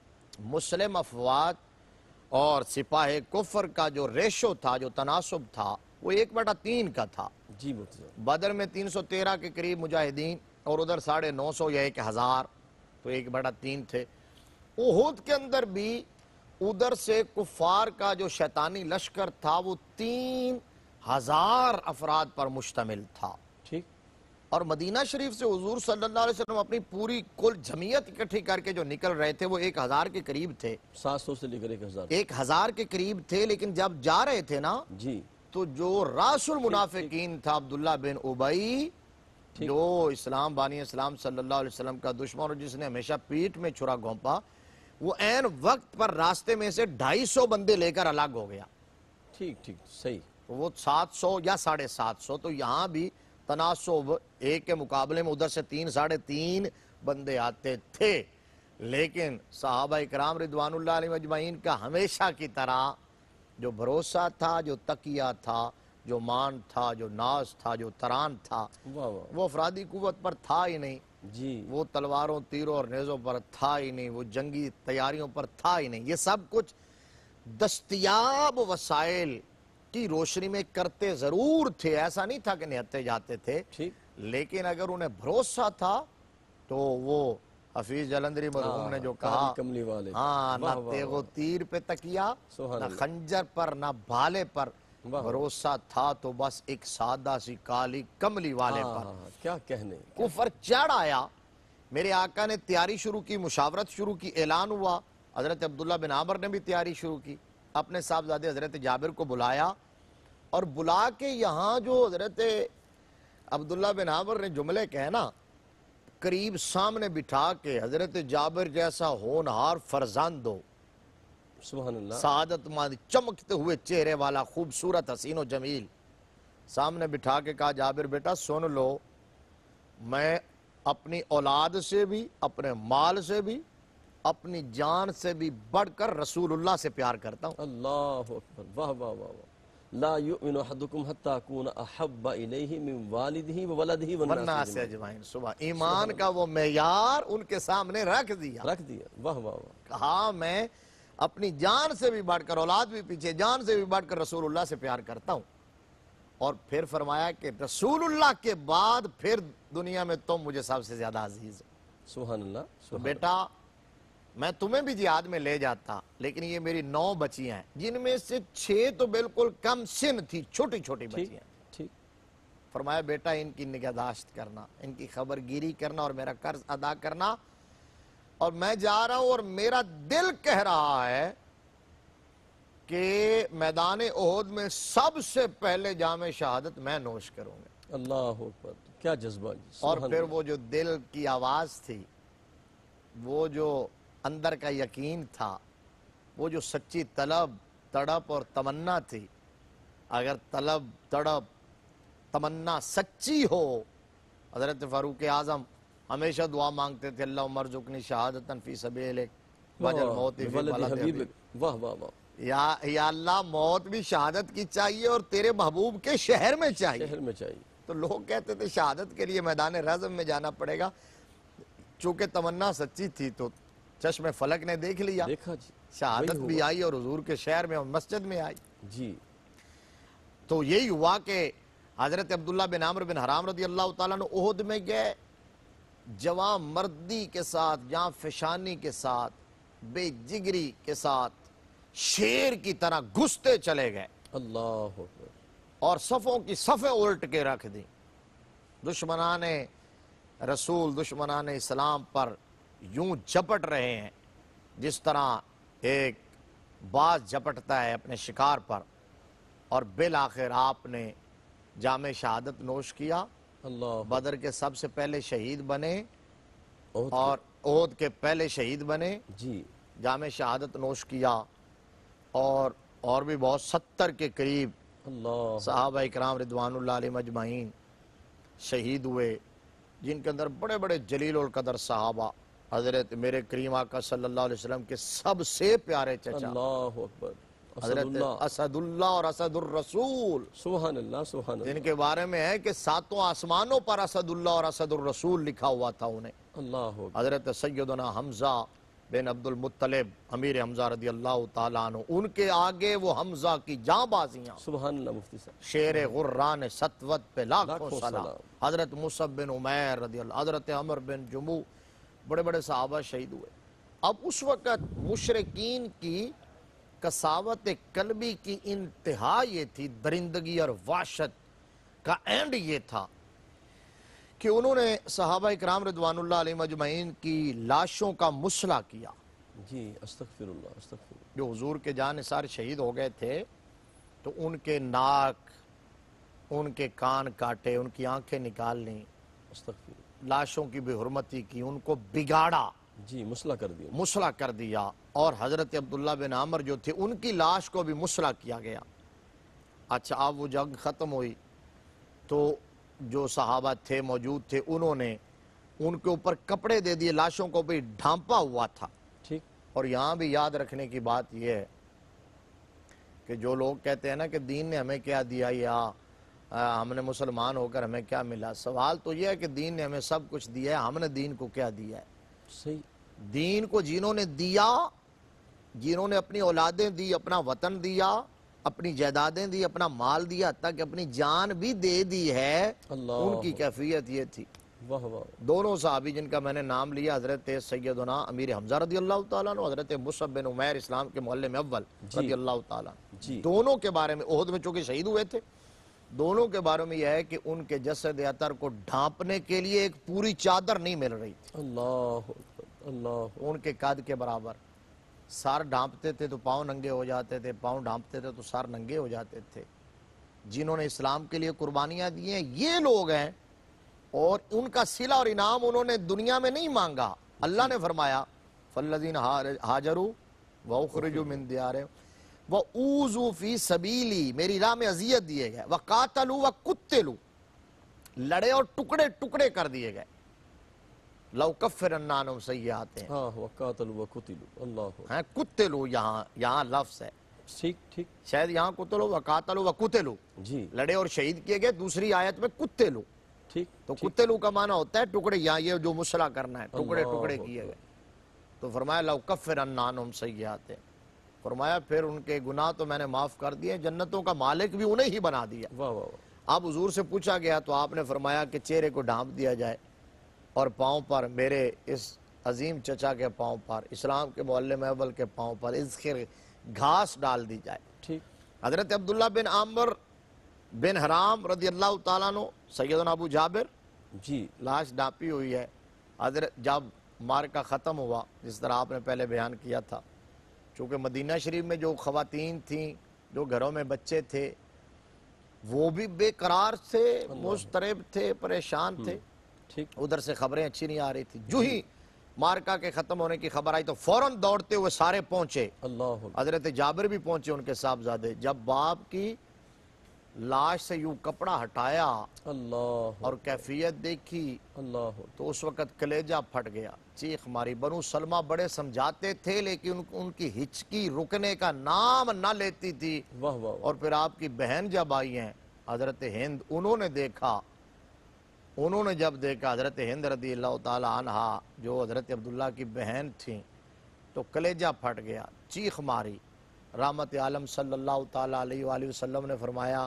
مسلم افواج اور سپاہ کفر کا جو ریشو تھا، جو تناسب تھا، وہ ایک بٹا تین کا تھا۔ جی مفتی صاحب، بدر میں تین سو تیرہ کے قریب مجاہدین اور ادھر ساڑھے نو سو یا ایک ہزار، تو ایک بٹا تین تھے۔ احد کے اندر بھی ادھر سے کفار کا جو شیطانی لشکر تھا وہ تین ہزار افراد پر مشتمل تھا، ٹھیک، اور مدینہ شریف سے حضور صلی اللہ علیہ وسلم اپنی پوری کل جمعیت اکٹھی کر کے جو نکل رہے تھے وہ ایک ہزار کے قریب تھے، سات سو سے لے کر ایک ہزار، ایک ہزار کے قریب تھے، لیکن جب جا رہے تھے نا جی، تو جو راس المنافقین تھا عبداللہ بن ابی، جو اسلام بانی اسلام صلی اللہ علیہ وسلم کا دشمن اور جس نے ہمیشہ پیٹ میں چھرا گھونپا، وہ عین وقت پر راستے میں سے ڈھائی سو بندے لے کر الگ ہو گیا، ٹھیک ٹھیک، صحیح، وہ سات سو یا ساڑھے سات سو، تو یہاں بھی تناسب ایک کے مقابلے میں ادھر سے تین ساڑھے تین بندے آتے تھے، لیکن صحابہ اکرام رضوان اللہ علیہ اجمعین کا ہمیشہ کی طرح جو بھروسہ تھا، جو تقیہ تھا، جو مان تھا، جو ناز تھا، جو تران تھا، واہ واہ، وہ افرادی قوت پر تھا ہی نہیں، جی، وہ تلواروں، تیروں اور نیزوں پر تھا ہی نہیں، وہ جنگی تیاریوں پر تھا ہی نہیں، یہ سب کچھ دستیاب وسائل کی روشنی میں کرتے ضرور تھے، ایسا نہیں تھا کہ نہتے جاتے تھے، ٹھیک، لیکن اگر انہیں بھروسہ تھا تو وہ حفیظ جلندری مرحوم نے جو کہا، کاری کملی والے، ہاں، نہ واہ واہ تیغ و تیر پہ تکیا، سبحان نہ اللہ، خنجر پر، نہ بھالے پر، واہ، بھروسہ تھا تو بس ایک سادہ سی کالی کملی والے ہاں پر۔ ہاں، کیا کہنے، کفر چڑھ آیا، میرے آقا نے تیاری شروع کی، مشاورت شروع کی، اعلان ہوا، حضرت عبداللہ بن عامر نے بھی تیاری شروع کی، اپنے صاحبزادے حضرت جابر کو بلایا، اور بلا کے یہاں جو حضرت عبداللہ بن عامر نے جملے کہے نا، قریب سامنے بٹھا کے حضرت جابر جیسا ہونہار فرزند ہو، سبحان اللہ، سعادت مند چمکتے ہوئے چہرے والا خوبصورت حسین و جمیل، سامنے بٹھا کے کہا، جابر بیٹا سن لو، میں اپنی اولاد سے بھی، اپنے مال سے بھی، اپنی جان سے بھی بڑھ کر رسول اللہ سے پیار کرتا ہوں۔ اللہ اکبر، واہ واہ واہ واہ، لا یؤمن احدکم حتی اکون احب الیہ من والدہ وولدہ والناس والناس اجمعین، اجمعین، صبح ایمان کا وہ معیار ان کے سامنے رکھ دیا، رکھ دیا، واہ واہ واہ، کہا میں اپنی جان سے بھی بڑھ کر، اولاد بھی پیچھے، جان سے بھی بڑھ کر رسول اللہ سے پیار کرتا ہوں۔ اور پھر فرمایا کہ رسول اللہ کے بعد پھر دنیا میں تم مجھے سب سے زیادہ عزیز ہو۔ سبحان اللہ، تو سبحان بیٹا میں تمہیں بھی جہاد میں لے جاتا، لیکن یہ میری نو بچیاں ہیں جن میں سے چھ تو بالکل کم سن تھی، چھوٹی چھوٹی ٹھیک بچیاں۔ ٹھیک فرمایا بیٹا ان کی نگہداشت کرنا، ان کی خبر گیری کرنا اور میرا قرض ادا کرنا، اور میں جا رہا ہوں اور میرا دل کہہ رہا ہے کہ میدان احد میں سب سے پہلے جام شہادت میں نوش کروں گا۔ اللہ اکبر، کیا جذبہ جی، اور سبحان پھر اللہ۔ وہ جو دل کی آواز تھی، وہ جو اندر کا یقین تھا، وہ جو سچی طلب، تڑپ اور تمنا تھی، اگر طلب، تڑپ، تمنا سچی ہو، حضرت فاروق اعظم ہمیشہ دعا مانگتے تھے، اللہم ارزقنی شہادتاً فی سبیلک وجل موتی فی بلد بلد حبیب، حبیب۔ واہ واہ واہ، یا یا اللہ موت بھی شہادت کی چاہیے اور تیرے محبوب کے شہر میں چاہیے۔ شہر میں چاہیے۔ تو لوگ کہتے تھے شہادت کے لیے میدان رزم میں جانا پڑے گا، چونکہ تمنا سچی تھی تو چشم فلک نے دیکھ لیا، دیکھا جی، شہادت وہی بھی ہوا۔ آئی اور حضور کے شہر میں اور مسجد میں آئی۔ جی تو یہی ہوا کہ حضرت عبداللہ بن عمرو بن حرام رضی اللہ تعالیٰ عنہ احد میں گئے، جوان مردی کے ساتھ، جاں فشانی کے ساتھ، بے جگری کے ساتھ، شیر کی طرح گھستے چلے گئے اللہ اکبر، اور صفوں کی صفیں الٹ کے رکھ دیں۔ دشمنان رسول، دشمنان اسلام پر یوں جھپٹ رہے ہیں جس طرح ایک باز جھپٹتا ہے اپنے شکار پر، اور بالآخر آپ نے جام شہادت نوش کیا، اللہ بدر کے سب سے پہلے شہید بنے احد اور احد کے پہلے شہید بنے، جی، جام شہادت نوش کیا، اور اور بھی بہت ستر کے قریب اللہ صحابہ اکرام رضوان اللہ علیہ مجمعین شہید ہوئے، جن کے اندر بڑے بڑے جلیل القدر صحابہ، حضرت میرے کریم آقا صلی اللہ علیہ وسلم کے سب سے پیارے چچا اللہ اکبر، اسد حضرت اللہ، اسد اللہ اور اسد الرسول، سبحان اللہ، سبحان جن اللہ، کے بارے میں ہے کہ ساتوں آسمانوں پر اسد اللہ اور اسد الرسول لکھا ہوا تھا انہیں۔ اللہ اکبر، حضرت سیدنا حمزہ بن عبد المطلب امیر حمزہ رضی اللہ تعالیٰ عنہ، ان کے آگے وہ حمزہ کی جاں بازیاں، سبحان اللہ مفتی صاحب، شیر غران ستوت پہ لاکھوں لاکھوں سلام، سلام۔ حضرت مصعب بن عمیر رضی اللہ، حضرت عمر بن جموع، بڑے بڑے صحابہ شہید ہوئے۔ اب اس وقت مشرکین کی قساوت قلبی کی انتہا یہ تھی، درندگی اور وحشت کا اینڈ یہ تھا کہ انہوں نے صحابہ اکرام رضوان اللہ علیہ مجمعین کی لاشوں کا مسئلہ کیا۔ جی، استغفر اللہ، استغفر اللہ، جو حضور کے جان نثار شہید ہو گئے تھے تو ان کے ناک، ان کے کان کاٹے، ان کی آنکھیں نکال لیں، استغفر اللہ، لاشوں کی بے حرمتی کی، ان کو بگاڑا، جی، مسئلہ کر دیا، مسئلہ کر دیا، اور حضرت عبداللہ بن عمر جو تھے ان کی لاش کو بھی مسئلہ کیا گیا۔ اچھا، اب وہ جنگ ختم ہوئی تو جو صحابہ تھے موجود تھے انہوں نے ان کے اوپر کپڑے دے دیے، لاشوں کو بھی ڈھانپا ہوا تھا۔ ٹھیک، اور یہاں بھی یاد رکھنے کی بات یہ ہے کہ جو لوگ کہتے ہیں نا کہ دین نے ہمیں کیا دیا یا ہم نے مسلمان ہو کر ہمیں کیا ملا، سوال تو یہ ہے کہ دین نے ہمیں سب کچھ دیا ہے، ہم نے دین کو کیا دیا ہے؟ صحیح، دین کو جنہوں نے دیا، جنہوں نے اپنی اولادیں دی، اپنا وطن دیا، اپنی جائیدادیں دی، اپنا مال دیا، حتیٰ کہ اپنی جان بھی دے دی ہے، اللہ ان کی کیفیت یہ تھی۔ واہ واہ، دونوں صحابی جن کا میں نے نام لیا، حضرت سیدنا امیر حمزہ رضی اللہ تعالیٰ عنہ، حضرت مصعب بن عمیر اسلام کے معلم اول جی، رضی اللہ تعالیٰ عنہ، جی، دونوں کے بارے میں احد میں چونکہ شہید ہوئے تھے، دونوں کے بارے میں یہ ہے کہ ان کے جسد اطہر کو ڈھانپنے کے لیے ایک پوری چادر نہیں مل رہی تھی، اللہ اکبر، اللہ، ان کے قد کے برابر۔ سر ڈھانپتے تھے تو پاؤں ننگے ہو جاتے تھے، پاؤں ڈھانپتے تھے تو سر ننگے ہو جاتے تھے۔ جنہوں نے اسلام کے لیے قربانیاں دی ہیں یہ لوگ ہیں، اور ان کا صلہ اور انعام انہوں نے دنیا میں نہیں مانگا۔ اللہ نے فرمایا فالذین ہاجروا واخرجوا من دیارہم واوذوا فی سبیلی، میری راہ میں اذیت دیے گئے، وقاتلوا وقتلوا، لڑے اور ٹکڑے ٹکڑے کر دیے گئے، لو کفرن عنہم سیئاتہم، ہاں، وقاتل وقتل، اللہ، ہیں قتلوا، یہاں یہاں لفظ ہے، ٹھیک ٹھیک، شاید یہاں قتلوا وقاتلوا وقتلوا، جی، لڑے اور شہید کیے گئے، دوسری آیت میں قتلوا، ٹھیک، تو ٹھیک، قتلوا کا معنی ہوتا ہے ٹکڑے، یہاں یہ جو مسئلہ کرنا ہے ٹکڑے اللہ ٹکڑے اکبر، کیے گئے، تو فرمایا لو کفرن عنہم سیئاتہم، فرمایا پھر ان کے گناہ تو میں نے معاف کر دیے، جنتوں کا مالک بھی انہیں ہی بنا دیا۔ واہ واہ واہ، اب حضور سے پوچھا گیا تو آپ نے فرمایا کہ چہرے کو ڈھانپ دیا جائے اور پاؤں پر میرے اس عظیم چچا کے پاؤں پر، اسلام کے معلم اول کے پاؤں پر اذخر گھاس ڈال دی جائے. ٹھیک. حضرت عبداللہ بن عامر بن حرام رضی اللہ تعالیٰ عنہ، سیدنا ابو جابر، جی لاش ڈانپی ہوئی ہے. حضرت جب معرکہ ختم ہوا، جس طرح آپ نے پہلے بیان کیا تھا، چونکہ مدینہ شریف میں جو خواتین تھیں، جو گھروں میں بچے تھے، وہ بھی بے قرار تھے، مضطرب تھے، پریشان تھے. ٹھیک. ادھر سے خبریں اچھی نہیں آ رہی تھی. جو ہی مارکا کے ختم ہونے کی خبر آئی تو فوراً دوڑتے ہوئے سارے پہنچے. اللہ حضرت جابر بھی پہنچے، ان کے صاحبزادے. جب باپ کی لاش سے یوں کپڑا ہٹایا اللہ اور کیفیت دیکھی اللہ تو اس وقت کلیجہ پھٹ گیا، چیخ ماری. بنو سلمہ بڑے سمجھاتے تھے لیکن ان کی ہچکی رکنے کا نام نہ لیتی تھی. واہ واہ. اور پھر آپ کی بہن جب آئی ہیں حضرت ہند، انہوں نے دیکھا انہوں نے جب دیکھا حضرت ہند رضی اللہ تعالی عنہا جو حضرت عبداللہ کی بہن تھیں، تو کلیجہ پھٹ گیا، چیخ ماری. رحمت عالم صلی اللہ تعالی علیہ وآلہ وسلم نے فرمایا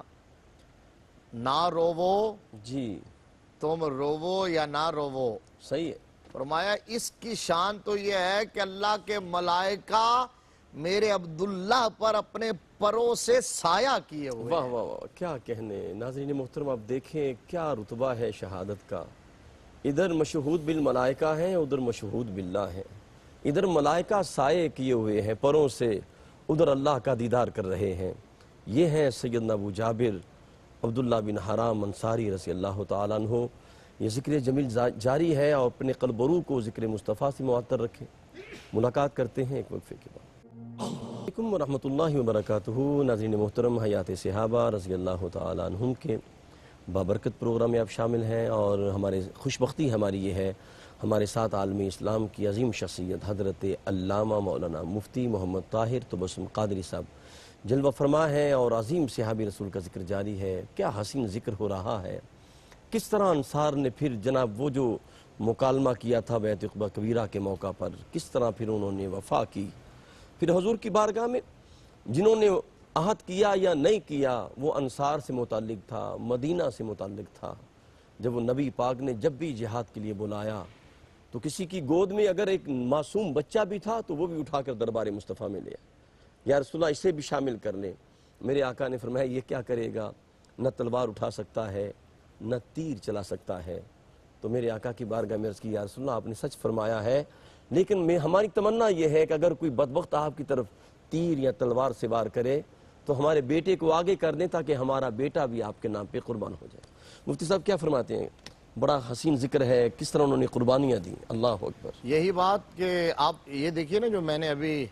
نہ روو، جی تم روو یا نہ روو. صحیح ہے. فرمایا اس کی شان تو یہ ہے کہ اللہ کے ملائکہ میرے عبداللہ پر اپنے پروں سے سایہ کیے ہوئے. واہ واہ واہ، کیا کہنے. ناظرین محترم آپ دیکھیں کیا رتبہ ہے شہادت کا. ادھر مشہود بالملائکہ ہیں، ادھر مشہود باللہ ہیں. ادھر ملائکہ سائے کیے ہوئے ہیں پروں سے، ادھر اللہ کا دیدار کر رہے ہیں. یہ ہیں سیدنا ابو جابر عبداللہ بن حرام انصاری رضی اللہ تعالیٰ عنہ. یہ ذکر جمیل جاری ہے اور اپنے قلب و روح کو ذکر مصطفیٰ سے معطر رکھیں. ملاقات کرتے ہیں ایک وقفے کے بعد. السلام علیکم ورحمۃ اللہ وبرکاتہ. ناظرین محترم، حیات صحابہ رضی اللہ تعالیٰ عنہم کے بابرکت پروگرام میں آپ شامل ہیں، اور ہمارے خوشبختی ہماری یہ ہے ہمارے ساتھ عالم اسلام کی عظیم شخصیت حضرت علامہ مولانا مفتی محمد طاہر تبسم قادری صاحب جلوہ فرما ہے، اور عظیم صحابی رسول کا ذکر جاری ہے. کیا حسین ذکر ہو رہا ہے. کس طرح انصار نے پھر جناب وہ جو مکالمہ کیا تھا بیعت عقبہ کبیرہ کے موقع پر، کس طرح پھر انہوں نے وفا کی. پھر حضور کی بارگاہ میں جنہوں نے عہد کیا یا نہیں کیا، وہ انصار سے متعلق تھا، مدینہ سے متعلق تھا. جب وہ نبی پاک نے جب بھی جہاد کے لیے بلایا تو کسی کی گود میں اگر ایک معصوم بچہ بھی تھا تو وہ بھی اٹھا کر دربار مصطفیٰ میں لیا. یا رسول اللہ اسے بھی شامل کر لیں. میرے آقا نے فرمایا یہ کیا کرے گا، نہ تلوار اٹھا سکتا ہے نہ تیر چلا سکتا ہے. تو میرے آقا کی بارگاہ میں عرض کی یا رسول اللہ آپ نے سچ فرمایا ہے، لیکن میں ہماری تمنا یہ ہے کہ اگر کوئی بدبخت آپ کی طرف تیر یا تلوار سے وار کرے تو ہمارے بیٹے کو آگے کر دیں تاکہ ہمارا بیٹا بھی آپ کے نام پہ قربان ہو جائے. مفتی صاحب کیا فرماتے ہیں؟ بڑا حسین ذکر ہے، کس طرح انہوں نے قربانیاں دی. اللہ اکبر. یہی بات کہ آپ یہ دیکھیے نا، جو میں نے ابھی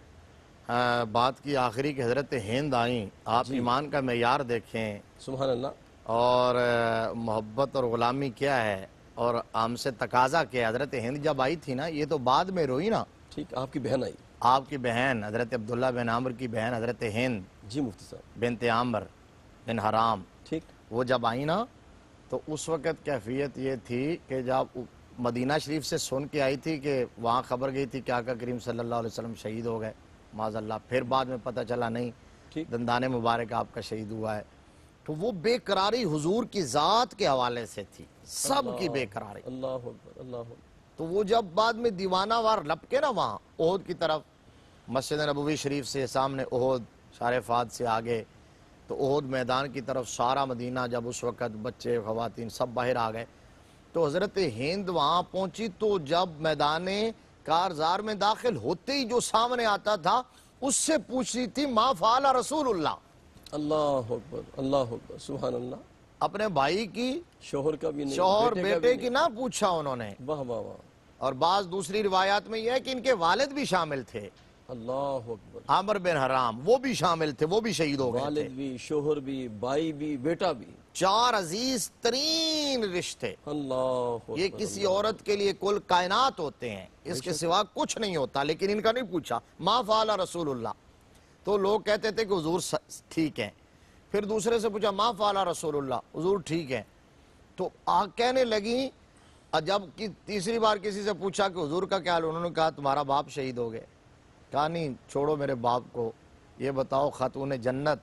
بات کی آخری کہ حضرت ہند آئیں، آپ ایمان کا معیار دیکھیں، سبحان اللہ. اور محبت اور غلامی کیا ہے اور ہم سے تقاضا کیا ہے. حضرت ہند جب آئی تھی نا، یہ تو بعد میں روئی نا. ٹھیک. آپ کی بہن آئی. آپ کی بہن حضرت عبداللہ بن عامر کی بہن حضرت ہند جی مفتی صاحب بنت عامر بن حرام. ٹھیک. وہ جب آئی نا تو اس وقت کیفیت یہ تھی کہ جب مدینہ شریف سے سن کے آئی تھی کہ وہاں خبر گئی تھی کہ آقا کریم صلی اللہ علیہ وسلم شہید ہو گئے معاذ اللہ. پھر بعد میں پتہ چلا نہیں، دندان مبارک آپ کا شہید ہوا ہے. تو وہ بے قراری حضور کی ذات کے حوالے سے تھی، سب کی بے قراری. اللہ اکبر. اللہ اکبر. تو وہ جب بعد میں دیوانہ وار لپکے نا وہاں احد کی طرف، مسجد نبوی شریف سے سامنے احد، شار فات سے آگے، تو احد میدان کی طرف سارا مدینہ، جب اس وقت بچے خواتین سب باہر آ گئے تو حضرت ہند وہاں پہنچی. تو جب میدان کارزار میں داخل ہوتے ہی جو سامنے آتا تھا اس سے پوچھ رہی تھی ما فعل رسول اللہ. اللہ اکبر. اللہ اکبر. سبحان اللہ. اپنے بھائی کی، شوہر کا بھی نہیں، شوہر بیٹے کی نہ پوچھا انہوں نے. واہ واہ واہ. اور بعض دوسری روایات میں یہ ہے کہ ان کے والد بھی شامل تھے، اللہ اکبر. عامر بن حرام، وہ بھی شامل تھے، وہ بھی شہید ہو گئے تھے. والد بھی، شوہر بھی، بھائی بھی، بیٹا بھی. چار عزیز ترین رشتے. اللہ یہ کسی عورت کے لیے کل کائنات ہوتے ہیں، اس کے سوا کچھ نہیں ہوتا. لیکن ان کا نہیں پوچھا ما فعل رسول اللہ. تو لوگ کہتے تھے کہ حضور ٹھیک ہیں. پھر دوسرے سے پوچھا ما فعل رسول اللہ، حضور ٹھیک ہیں. تو آ کہنے لگی، جب کی تیسری بار کسی سے پوچھا کہ حضور کا کیا حال، انہوں نے کہا تمہارا باپ شہید ہو گئے. کہا نہیں چھوڑو میرے باپ کو، یہ بتاؤ خاتون جنت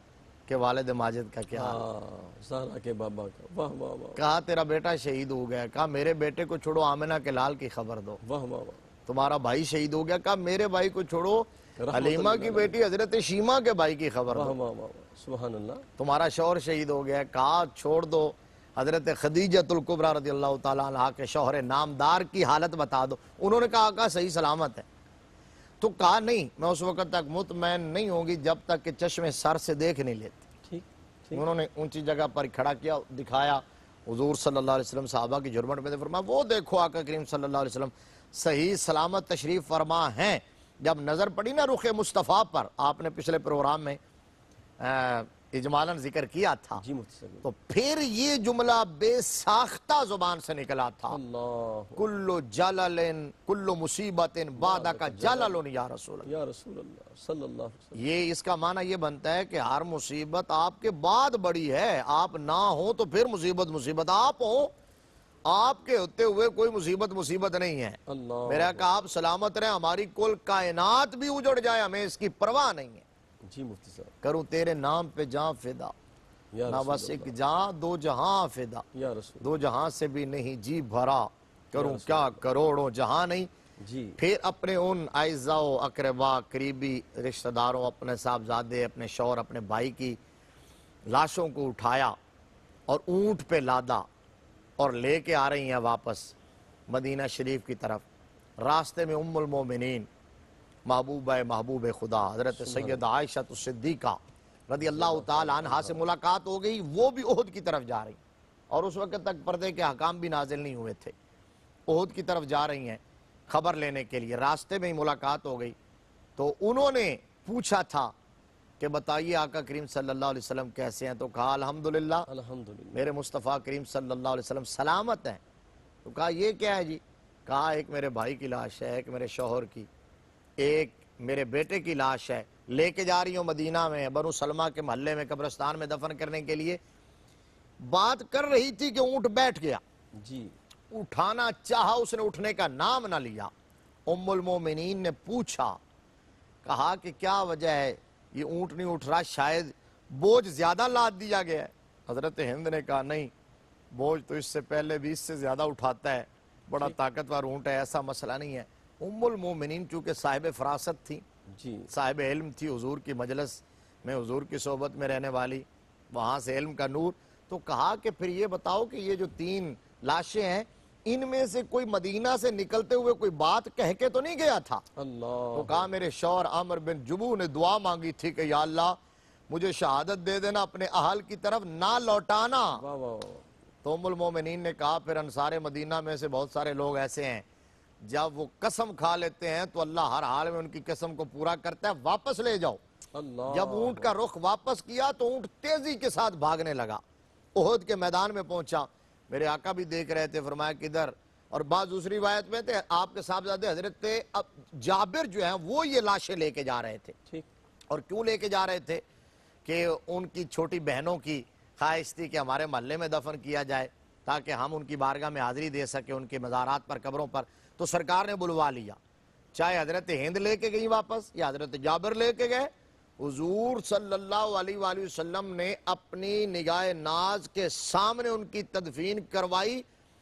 کہ والد ماجد کا کیا حال؟ ہاں زہرا کے بابا کا، واہ واہ واہ کہا تیرا بیٹا شہید ہو گیا، کہا میرے بیٹے کو چھوڑو آمنہ کے لال کی خبر دو، واہ واہ واہ تمہارا بھائی شہید ہو گیا، کہا میرے بھائی کو چھوڑو رحمت حلیمہ اللہ کی علیہ، بیٹی حضرت شیمہ کے بھائی کی خبر واہ دو، واہ واہ سبحان اللہ، تمہارا شوہر شہید ہو گیا، کہا چھوڑ دو حضرت خدیجۃ الکبریٰ رضی اللہ تعالیٰ عنہ کے شوہر نامدار کی حالت بتا دو۔ انہوں نے کہا آقا صحیح سلامت ہے، تو کہا نہیں میں اس وقت تک مطمئن نہیں ہوں گی جب تک کہ چشمے سر سے دیکھ نہیں لیتے۔ ٹھیک ٹھیک، انہوں نے اونچی جگہ پر کھڑا کیا، دکھایا، حضور صلی اللہ علیہ وسلم صحابہ کی جھرمٹ میں نے فرمایا وہ دیکھو آقا کریم صلی اللہ علیہ وسلم صحیح سلامت تشریف فرما ہیں۔ جب نظر پڑی نا رخ مصطفیٰ پر، آپ نے پچھلے پروگرام میں اجمالاً ذکر کیا تھا، جی مفتی صاحب، تو پھر یہ جملہ بے ساختہ زبان سے نکلا تھا، اللہ کلو جلل کلو مصیبت بعد کا جلل یا رسول اللہ۔ یا رسول اللہ صلی اللہ علیہ وسلم، یہ اس کا معنی یہ بنتا ہے کہ ہر مصیبت آپ کے بعد بڑی ہے، آپ نہ ہو تو پھر مصیبت مصیبت، آپ ہو آپ کے ہوتے ہوئے کوئی مصیبت مصیبت نہیں ہے۔ اللہ میرا کہا آپ سلامت رہیں، ہماری کل کائنات بھی اجڑ جائے ہمیں اس کی پرواہ نہیں ہے، جی مفتی صاحب، کروں تیرے نام پہ جاں فدا، یا نہ رسول بس ایک اللہ، جہاں دو جہاں فدا، یا رسول دو جہاں سے بھی نہیں جی بھرا، کروں کیا کروڑوں جہاں نہیں۔ جی پھر اپنے ان اعزاء و اقربا قریبی رشتہ داروں، اپنے صاحبزادے، اپنے شوہر، اپنے بھائی کی لاشوں کو اٹھایا اور اونٹ پہ لادا اور لے کے آ رہی ہیں واپس مدینہ شریف کی طرف۔ راستے میں ام المومنین محبوبہ محبوب خدا حضرت سید عائشہ الصدیقہ رضی اللہ تعالی عنہا سے ملاقات ہو گئی، وہ بھی احد کی طرف جا رہی، اور اس وقت تک پردے کے احکام بھی نازل نہیں ہوئے تھے، احد کی طرف جا رہی ہیں خبر لینے کے لیے۔ راستے میں ہی ملاقات ہو گئی، تو انہوں نے پوچھا تھا کہ بتائیے آقا کریم صلی اللہ علیہ وسلم کیسے ہیں، تو کہا الحمدللہ الحمدللہ، میرے مصطفیٰ کریم صلی اللہ علیہ وسلم سلامت ہیں۔ تو کہا یہ کیا ہے جی؟ کہا ایک میرے بھائی کی لاش ہے، ایک میرے شوہر کی، ایک میرے بیٹے کی لاش ہے، لے کے جا رہی ہوں مدینہ میں بنو سلمہ کے محلے میں قبرستان میں دفن کرنے کے لیے۔ بات کر رہی تھی کہ اونٹ بیٹھ گیا، جی اٹھانا چاہا، اس نے اٹھنے کا نام نہ لیا۔ ام المومنین نے پوچھا، کہا کہ کیا وجہ ہے یہ اونٹ نہیں اٹھ رہا، شاید بوجھ زیادہ لاد دیا گیا ہے۔ حضرت ہند نے کہا نہیں، بوجھ تو اس سے پہلے بھی اس سے زیادہ اٹھاتا ہے، بڑا طاقتور اونٹ ہے، ایسا مسئلہ نہیں ہے۔ ام المومنین چونکہ صاحب فراست تھی، جی صاحب علم تھی، حضور کی مجلس میں حضور کی صحبت میں رہنے والی، وہاں سے علم کا نور، تو کہا کہ پھر یہ بتاؤ کہ یہ جو تین لاشیں ہیں ان میں سے کوئی مدینہ سے نکلتے ہوئے کوئی بات کہہ کے تو نہیں گیا تھا؟ اللہ، تو کہا میرے شوہر عامر بن جبو نے دعا مانگی تھی کہ یا اللہ مجھے شہادت دے دینا، اپنے اہل کی طرف نہ لوٹانا۔ واہ واہ واہ، تو ام المومنین نے کہا پھر انصار مدینہ میں سے بہت سارے لوگ ایسے ہیں جب وہ قسم کھا لیتے ہیں تو اللہ ہر حال میں ان کی قسم کو پورا کرتا ہے، واپس لے جاؤ۔ اللہ، جب اونٹ کا رخ واپس کیا تو اونٹ تیزی کے ساتھ بھاگنے لگا، احد کے میدان میں پہنچا۔ میرے آقا بھی دیکھ رہے تھے، فرمایا کدھر، اور بعض دوسری روایت میں تھے آپ کے صاحبزادے حضرت جابر جو ہیں وہ یہ لاشیں لے کے جا رہے تھے۔ ٹھیک، اور کیوں لے کے جا رہے تھے؟ کہ ان کی چھوٹی بہنوں کی خواہش تھی کہ ہمارے محلے میں دفن کیا جائے تاکہ ہم ان کی بارگاہ میں حاضری دے سکیں ان کے مزارات پر، قبروں پر۔ تو سرکار نے بلوا لیا، چاہے حضرت ہند لے کے گئی واپس یا حضرت جابر لے کے گئے، حضور صلی اللہ علیہ وآلہ وسلم نے اپنی نگاہ ناز کے سامنے ان کی تدفین کروائی،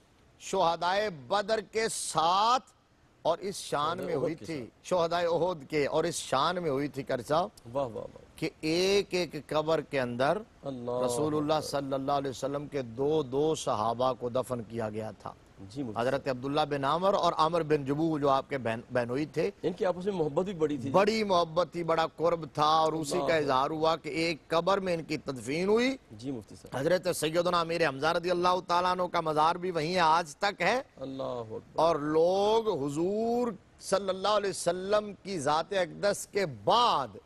شہدائے بدر کے ساتھ، اور اس شان میں ہوئی تھی شہدائے احد کے، اور اس شان میں ہوئی تھی کرچا واہ واہ واہ، کہ ایک ایک قبر کے اندر اللہ، رسول اللہ صلی اللہ علیہ وسلم کے دو دو صحابہ کو دفن کیا گیا تھا، جی مفتی، حضرت عبداللہ بن عامر اور عامر بن جبو جو آپ کے بہنوئی تھے۔ ان کی آپس میں محبت بھی بڑی تھی، بڑی محبت تھی، بڑا قرب تھا، اور اسی کا اظہار ہوا کہ ایک قبر میں ان کی تدفین ہوئی۔ جی مفتی صاحب، حضرت سیدنا امیر حمزہ رضی اللہ تعالیٰ عنہ کا مزار بھی وہیں آج تک ہے، اللہ اکبر، اور لوگ حضور صلی اللہ علیہ وسلم کی ذات اقدس کے بعد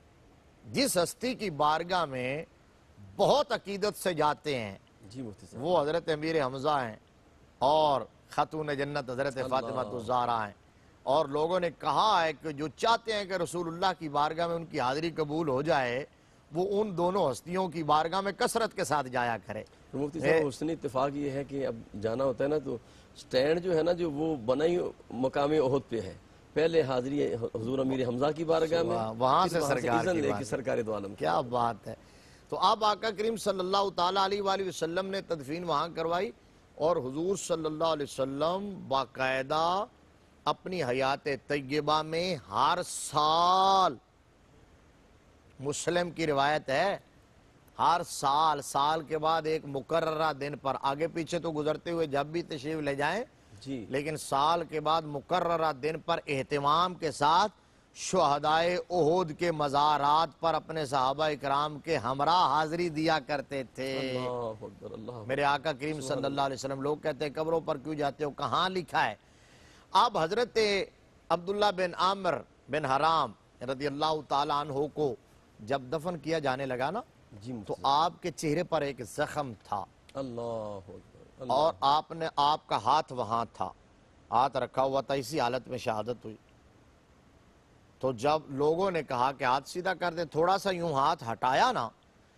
جس ہستی کی بارگاہ میں بہت عقیدت سے جاتے ہیں جی مفتی صاحب، وہ حضرت امیر حمزہ ہیں اور خاتون جنت حضرت فاطمہ الزہرا ہیں، اور لوگوں نے کہا ہے کہ جو چاہتے ہیں کہ رسول اللہ کی بارگاہ میں ان کی حاضری قبول ہو جائے وہ ان دونوں ہستیوں کی بارگاہ میں کثرت کے ساتھ جایا کرے۔ مفتی صاحب حسن اتفاق یہ ہے کہ اب جانا ہوتا ہے نا تو سٹینڈ جو ہے نا جو وہ بنا ہی مقام احد پہ ہے، پہلے حاضری حضور امیر حمزہ کی بارگاہ میں، وہاں سے پھر سرکار اذن کی لے کے بارگاہ۔ سرکار دو عالم کی۔ کیا بات ہے! تو اب آقا کریم صلی اللہ تعالیٰ علیہ وآلہ وسلم نے تدفین وہاں کروائی، اور حضور صلی اللہ علیہ وسلم باقاعدہ اپنی حیات طیبہ میں ہر سال، مسلم کی روایت ہے، ہر سال سال کے بعد ایک مقررہ دن پر، آگے پیچھے تو گزرتے ہوئے جب بھی تشریف لے جائیں جی لیکن سال کے بعد مقررہ دن پر اہتمام کے ساتھ شہدائے احد کے مزارات پر اپنے صحابہ اکرام کے ہمراہ حاضری دیا کرتے تھے۔ اللہ اکبر، اللہ میرے آقا کریم صلی اللہ علیہ وسلم، لوگ کہتے ہیں قبروں پر کیوں جاتے ہو، کہاں لکھا ہے؟ اب حضرت عبداللہ بن عامر بن حرام رضی اللہ تعالیٰ عنہ کو جب دفن کیا جانے لگا نا، جی تو آپ کے چہرے پر ایک زخم تھا، اللہ اکبر، اللہ اور آپ نے آپ کا ہاتھ وہاں تھا، ہاتھ رکھا ہوا تھا، اسی حالت میں شہادت ہوئی۔ تو جب لوگوں نے کہا کہ ہاتھ سیدھا کر دیں، تھوڑا سا یوں ہاتھ ہٹایا نا،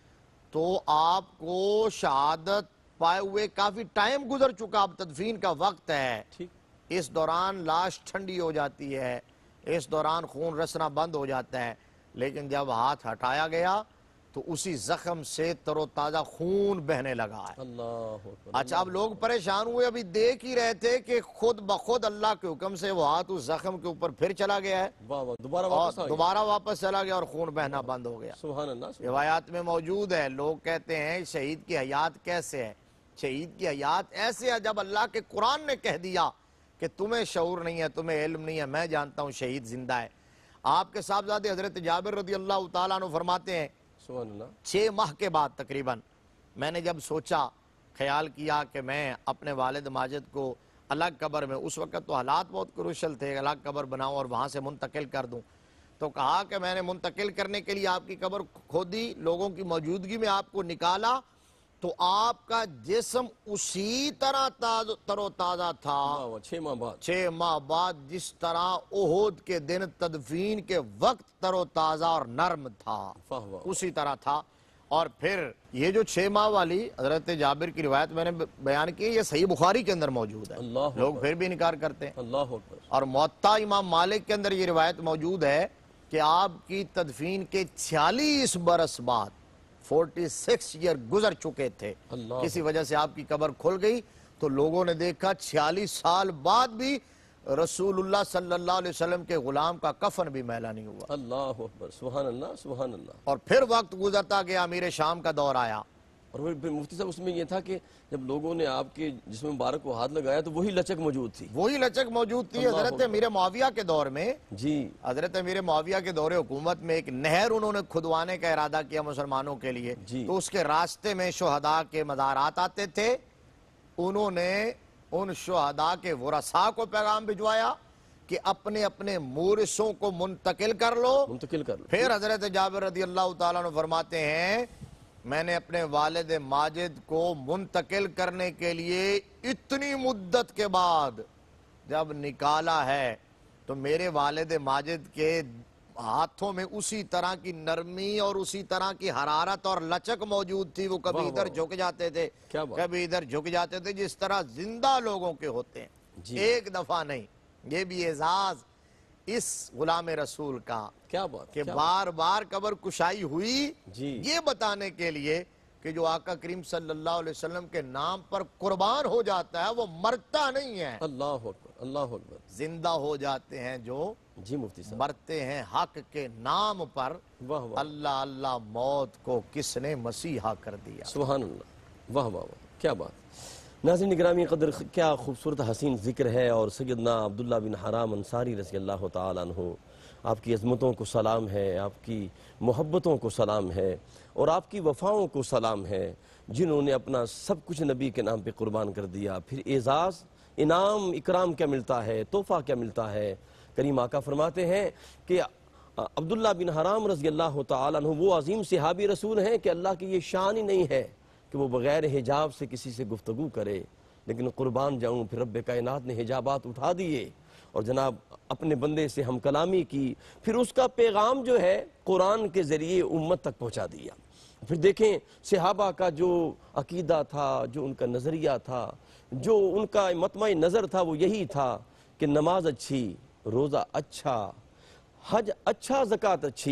تو آپ کو شہادت پائے ہوئے کافی ٹائم گزر چکا، اب تدفین کا وقت ہے، ٹھیک، اس دوران لاش ٹھنڈی ہو جاتی ہے، اس دوران خون رسنا بند ہو جاتا ہے، لیکن جب ہاتھ ہٹایا گیا تو اسی زخم سے تر و تازہ خون بہنے لگا ہے۔ اللہ اکبر، اچھا، اب لوگ پریشان ہوئے، ابھی دیکھ ہی رہے تھے کہ خود بخود اللہ کے حکم سے وہ ہاتھ اس زخم کے اوپر پھر چلا گیا ہے، واہ واہ، دوبارہ اور واپس آ گیا، دوبارہ واپس چلا گیا اور خون بہنا بند ہو گیا۔ سبحان اللہ، سبحان روایات میں موجود ہے، لوگ کہتے ہیں شہید کی حیات کیسے ہے؟ شہید کی حیات ایسے ہے جب اللہ کے قرآن نے کہہ دیا کہ تمہیں شعور نہیں ہے، تمہیں علم نہیں ہے، میں جانتا ہوں شہید زندہ ہے۔ آپ کے صاحبزادے حضرت جابر رضی اللہ تعالیٰ عنہ فرماتے ہیں، سبحان اللہ، چھ ماہ کے بعد تقریباً میں نے جب سوچا، خیال کیا کہ میں اپنے والد ماجد کو الگ قبر میں، اس وقت تو حالات بہت کروشل تھے، الگ قبر بناؤں اور وہاں سے منتقل کر دوں، تو کہا کہ میں نے منتقل کرنے کے لیے آپ کی قبر کھودی، لوگوں کی موجودگی میں آپ کو نکالا، تو آپ کا جسم اسی طرح تر و تازہ تھا واہ واہ، چھ ماہ بعد، چھ ماہ بعد جس طرح احد کے دن تدفین کے وقت تر و تازہ اور نرم تھا، واہ واہ، اسی طرح تھا۔ اور پھر یہ جو چھ ماہ والی حضرت جابر کی روایت میں نے بیان کی، یہ صحیح بخاری کے اندر موجود ہے، اللہ لوگ اکبر، پھر بھی انکار کرتے ہیں۔ اللہ اکبر، اور موطا امام مالک کے اندر یہ روایت موجود ہے کہ آپ کی تدفین کے چھیالیس برس بعد، فورٹی سکس ایئر گزر چکے تھے، اللہ کسی وجہ سے آپ کی قبر کھل گئی، تو لوگوں نے دیکھا چھیالیس سال بعد بھی رسول اللہ صلی اللہ علیہ وسلم کے غلام کا کفن بھی میلا نہیں ہوا۔ اللہ اکبر، سبحان اللہ، سبحان اللہ۔ اور پھر وقت گزرتا گیا، امیر شام کا دور آیا، اور وہ پھر مفتی صاحب اس میں یہ تھا کہ جب لوگوں نے آپ کے جسم مبارک کو ہاتھ لگایا تو وہی لچک موجود تھی، وہی لچک موجود تھی۔ اللہ حضرت امیر معاویہ کے دور میں، جی، حضرت امیر معاویہ کے دور حکومت میں ایک نہر انہوں نے کھدوانے کا ارادہ کیا مسلمانوں کے لیے، جی، تو اس کے راستے میں شہداء کے مزارات آتے تھے، انہوں نے ان شہداء کے ورثاء کو پیغام بھجوایا کہ اپنے اپنے مورثوں کو منتقل کر لو۔ منتقل کر لو، پھر حضرت جابر رضی اللہ تعالیٰ عنہ فرماتے ہیں، میں نے اپنے والد ماجد کو منتقل کرنے کے لیے اتنی مدت کے بعد جب نکالا ہے تو میرے والد ماجد کے ہاتھوں میں اسی طرح کی نرمی اور اسی طرح کی حرارت اور لچک موجود تھی، وہ کبھی واہ ادھر واہ، جھک جاتے تھے، کیا بات، کبھی ادھر جھک جاتے تھے، جس طرح زندہ لوگوں کے ہوتے ہیں، جی، ایک دفعہ نہیں۔ یہ بھی اعزاز اس غلام رسول کا کیا بات، کہ کیا بار بار قبر کشائی ہوئی، جی، یہ بتانے کے لیے کہ جو آقا کریم صلی اللہ علیہ وسلم کے نام پر قربان ہو جاتا ہے وہ مرتا نہیں ہے، اللہ اکبر، اللہ اکبر، زندہ ہو جاتے ہیں جو جی مفتی صاحب، مرتے ہیں حق کے نام پر۔ واہ واہ، اللہ اللہ، موت کو کس نے مسیحا کر دیا۔ سبحان اللہ، واہ واہ واہ، کیا بات۔ ناظرین گرامی قدر، کیا خوبصورت حسین ذکر ہے، اور سیدنا عبداللہ بن حرام انصاری رضی اللہ تعالیٰ عنہ، آپ کی عظمتوں کو سلام ہے، آپ کی محبتوں کو سلام ہے، اور آپ کی وفاؤں کو سلام ہے، جنہوں نے اپنا سب کچھ نبی کے نام پہ قربان کر دیا۔ پھر اعزاز، انعام، اکرام کیا ملتا ہے، تحفہ کیا ملتا ہے۔ کریم آقا فرماتے ہیں کہ عبداللہ بن حرام رضی اللہ تعالیٰ عنہ وہ عظیم صحابی رسول ہیں کہ اللہ کی یہ شان ہی نہیں ہے کہ وہ بغیر حجاب سے کسی سے گفتگو کرے، لیکن قربان جاؤں پھر رب کائنات نے حجابات اٹھا دیے اور جناب اپنے بندے سے ہم کلامی کی، پھر اس کا پیغام جو ہے قرآن کے ذریعے امت تک پہنچا دیا۔ پھر دیکھیں صحابہ کا جو عقیدہ تھا، جو ان کا نظریہ تھا، جو ان کا مطمع نظر تھا، وہ یہی تھا کہ نماز اچھی، روزہ اچھا، حج اچھا، زکوٰۃ اچھی،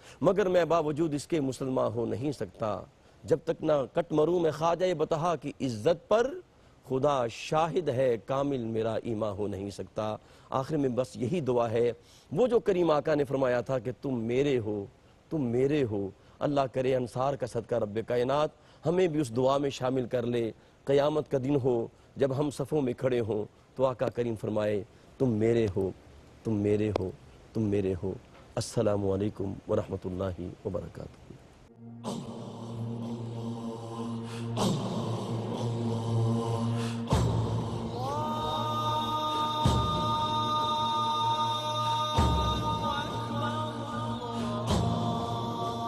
مگر میں باوجود اس کے مسلمان ہو نہیں سکتا، جب تک نہ کٹ مروں میں خواجہ بتہا کی عزت پر، خدا شاہد ہے کامل میرا ایمان ہو نہیں سکتا۔ آخر میں بس یہی دعا ہے، وہ جو کریم آقا نے فرمایا تھا کہ تم میرے ہو، تم میرے ہو۔ اللہ کرے انصار کا صدقہ رب کائنات ہمیں بھی اس دعا میں شامل کر لے۔ قیامت کا دن ہو جب ہم صفوں میں کھڑے ہوں تو آقا کریم فرمائے تم میرے ہو، تم میرے ہو، تم میرے ہو۔ السلام علیکم ورحمۃ اللہ وبرکاتہ۔